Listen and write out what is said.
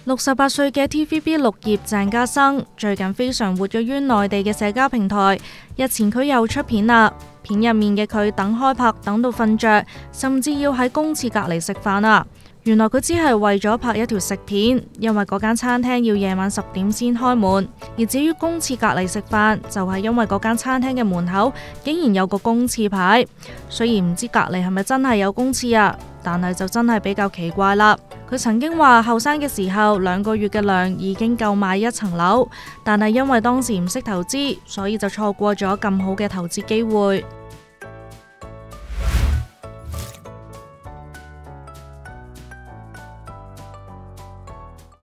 68歲嘅 TVB 綠葉鄭家生最近非常活躍於內地嘅社交平台。日前佢又出片啦，片入面嘅佢等開拍等到瞓着，甚至要喺公廁隔離食飯啊！原來佢只係為咗拍一條食片，因為嗰間餐廳要夜晚10點先開門。而至於公廁隔離食飯，就係因為嗰間餐廳嘅門口竟然有個公廁牌。雖然唔知隔離係咪真係有公廁啊，但係就真係比較奇怪啦。佢曾經話後生嘅時候2個月嘅糧已經夠買1層樓，但係因為當時唔識投資，所以就錯過咗咁好嘅投資機會。